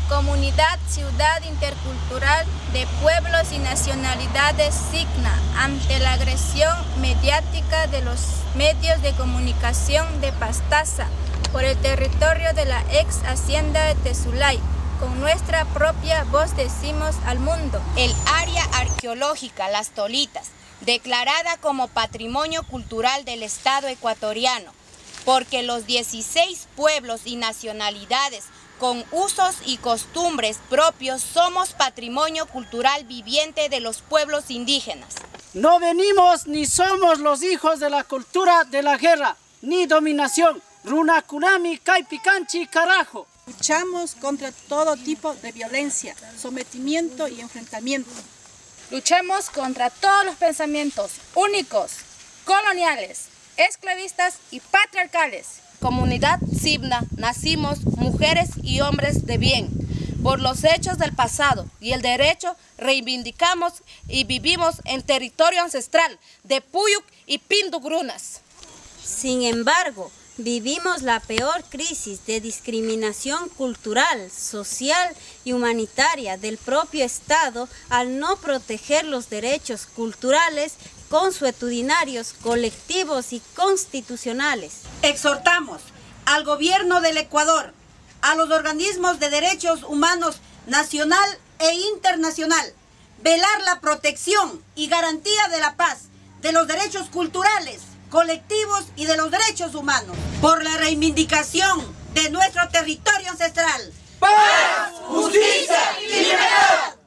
Comunidad Ciudad Intercultural de Pueblos y Nacionalidades signa ante la agresión mediática de los medios de comunicación de Pastaza por el territorio de la ex hacienda de Tezulay. Con nuestra propia voz decimos al mundo. El área arqueológica Las Tolitas, declarada como Patrimonio Cultural del Estado ecuatoriano, porque los 16 pueblos y nacionalidades con usos y costumbres propios somos patrimonio cultural viviente de los pueblos indígenas. No venimos ni somos los hijos de la cultura de la guerra, ni dominación. Runakunami, Caipicanchi, carajo. Luchamos contra todo tipo de violencia, sometimiento y enfrentamiento. Luchamos contra todos los pensamientos únicos, coloniales, esclavistas y patriarcales. Comunidad Sibna, nacimos mujeres y hombres de bien. Por los hechos del pasado y el derecho reivindicamos y vivimos en territorio ancestral de Puyuk y Pindugrunas. Sin embargo, vivimos la peor crisis de discriminación cultural, social y humanitaria del propio Estado al no proteger los derechos culturales consuetudinarios, colectivos y constitucionales. Exhortamos al gobierno del Ecuador, a los organismos de derechos humanos nacional e internacional, velar la protección y garantía de la paz, de los derechos culturales, colectivos y de los derechos humanos, por la reivindicación de nuestro territorio ancestral. ¡Paz, justicia y libertad!